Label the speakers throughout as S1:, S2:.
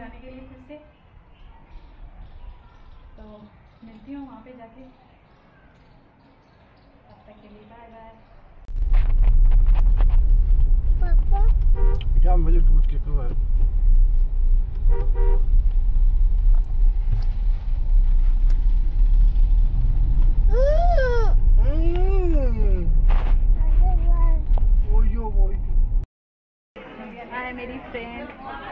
S1: जाने के लिए फिर से। तो मिलती हूँ वहाँ पे जाके, तब तक के लिए बाय बाय।
S2: क्या मुझे दूध के तो है
S1: मेरी फ्रेंड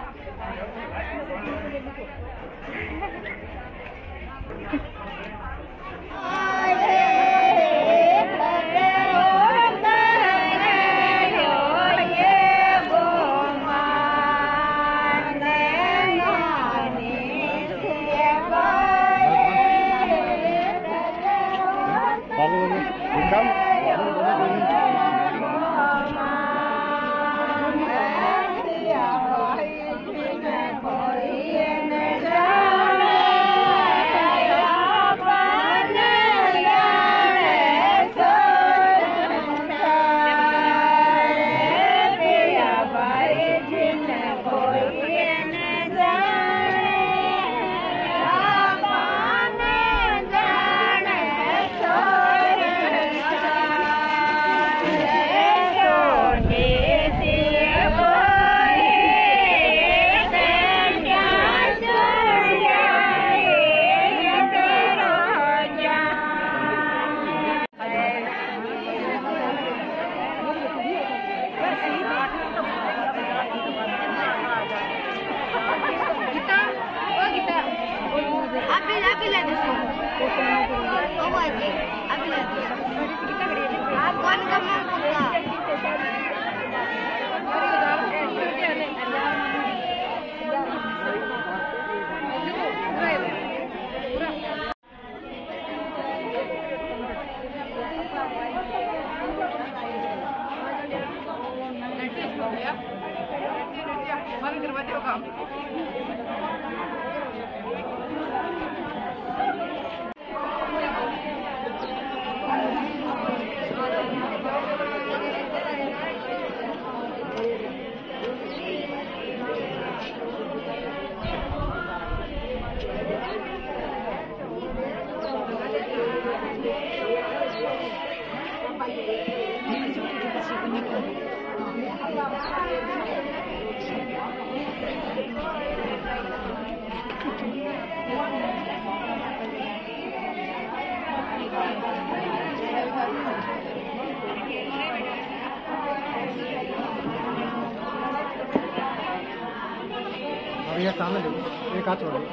S2: भैया सामने देखो, एक हाथ छोड़ो।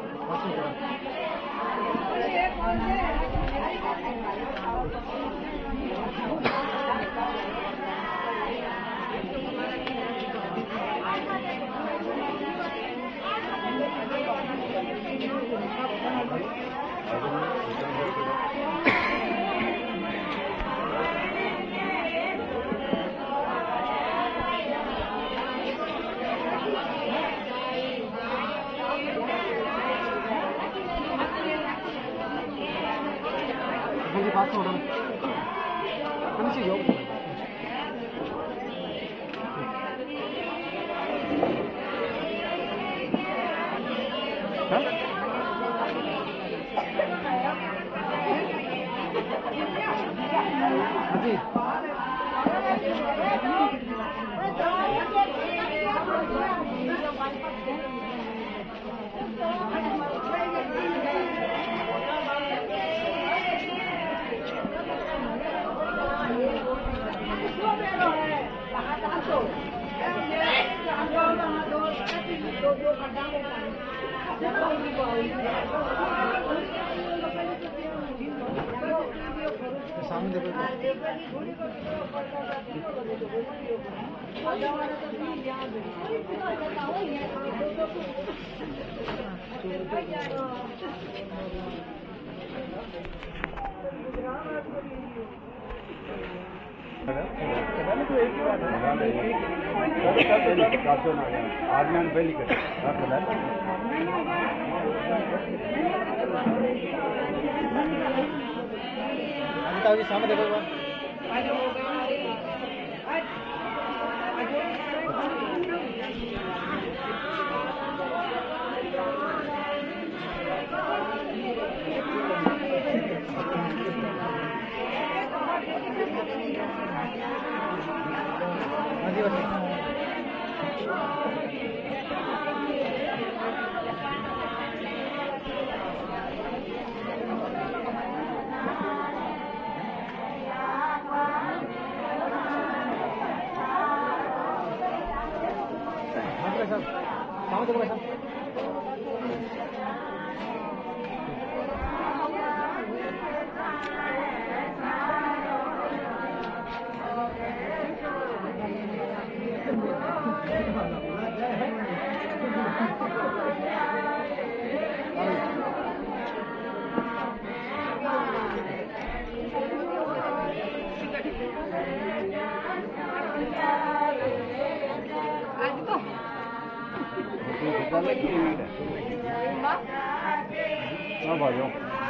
S2: पास छोड़ो, नीचे योग सामने देखो। आजमान पहली कर सामने देखो। सामने देखो भाई साहब। हाँ भाई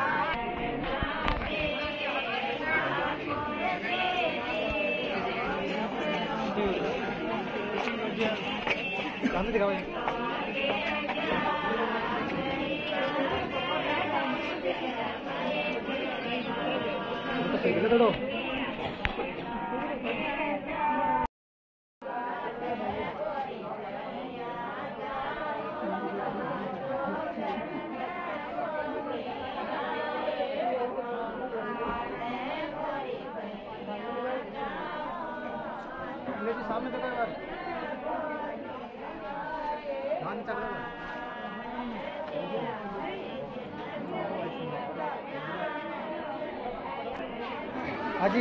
S2: सामने दिखा भाई तो सही लगा दो सामने देखो यार धान चल रहा है हाजी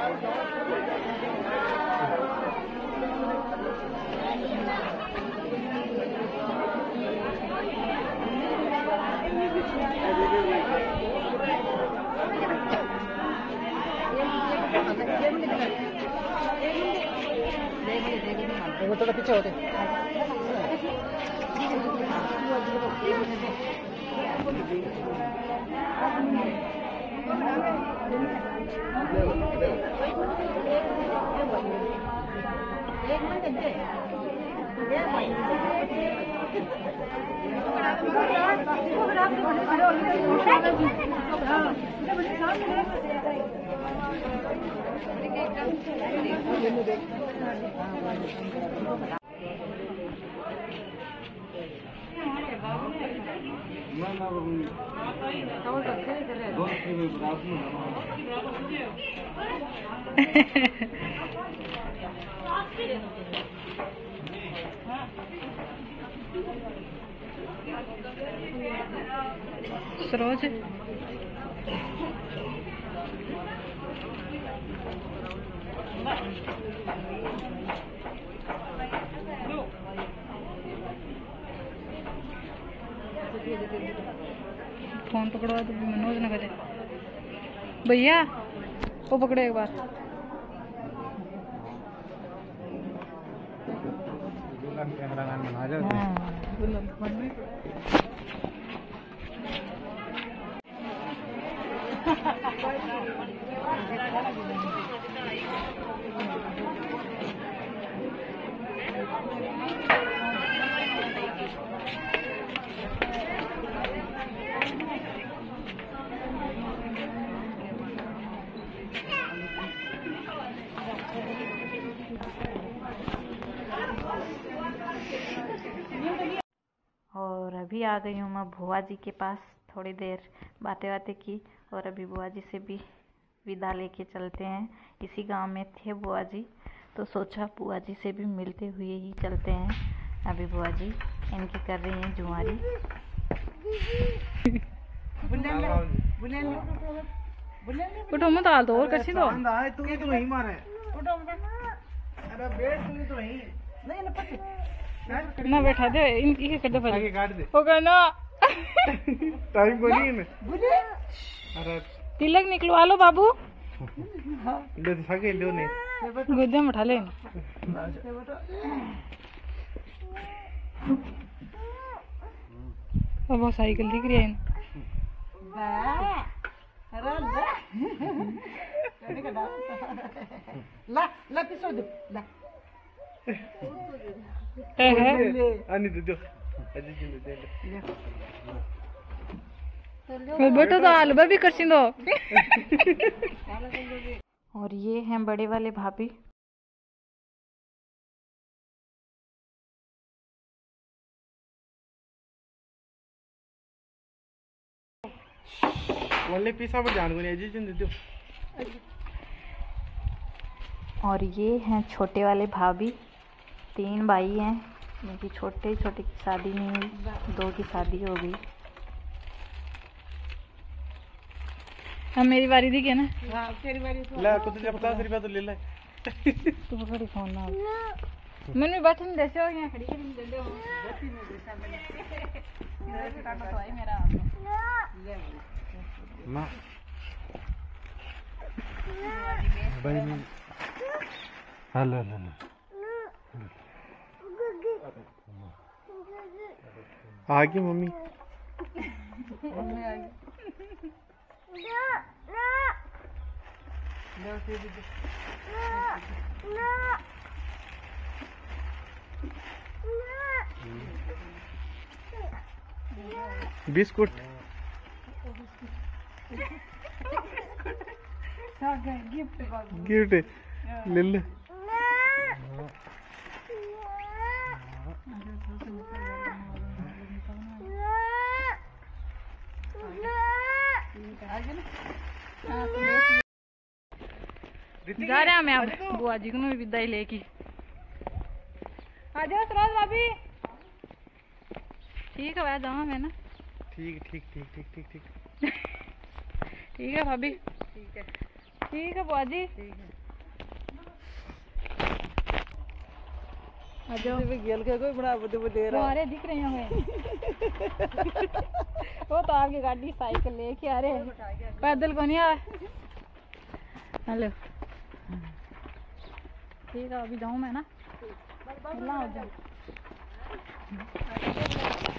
S2: वो थोड़ा पीछे होते सरोज फोन पकड़वा तो मनोज ना करे भैया वो पकड़ो एक बार कैमरामैन बना जाते
S3: और अभी आ गई हूँ मैं बुआ जी के पास। थोड़ी देर बातें की और अभी बुआ जी से भी विदा लेके चलते हैं। इसी गांव में थे बुआ जी, तो सोचा बुआ जी से भी मिलते हुए ही चलते हैं। अभी बुआ जी इनकी कर रही हैं जुआरी।
S1: उठो मत आल दो और कसी दो
S2: तू तो वही मारे अरे बैठ तू तो वही
S1: ना बैठा दे इनकी कर दे
S2: आगे काट दे
S1: हो गया ना
S2: टाइम को नहीं है अरे
S1: तिलक निकलवा लो बाबू
S2: ले सके लो नहीं
S1: गोदे में उठा ले अब साइकिल दिख रही है
S4: ला ला पिसो दो ला
S2: आनी दे दो अजी जी दे
S1: ले बेटा तो आलू भी कर दो।
S3: और ये हैं बड़े वाले भाभी।
S5: ओनली पीसा पर जान को नहीं जी जिंदे दो।
S3: और ये हैं छोटे वाले भाभी, 3 भाई हैं, इनकी छोटे छोटे की शादी नहीं हुई, 2 की शादी हो गई।
S1: अब मेरी बारी थी क्या ना?
S4: हाँ तेरी बारी तो
S5: ले को तुझे 50 रुपया तो ले ले।
S1: तू पकड़ी फोन ना मैंने भी बैठने देसे हो यहाँ खड़ी कर दे दे इधर भी काटो तो आई मेरा
S5: ना भाई नहीं हेलो हेलो आ गई मम्मी। बिस्कुट गिफ्ट ले ले।
S1: जा रहे हैं मैं अब बुआ जी को भी विदाई लेके। आ जाओ सराज भाभी। ठीक है भाई जाऊँ मैं ना।
S5: ठीक ठीक ठीक ठीक ठीक ठीक
S1: ठीक है भाभी। ठीक है बुआ जी। आ जाओ।
S4: गेल के कोई बड़ा दे रहा
S1: अरे दिख रही हमें। वो तो आपकी गाड़ी साइकिल लेके आ रहे पैदल को नहीं आ। हेलो ठीक है अभी जाऊँ मैं ना। हो जाओ।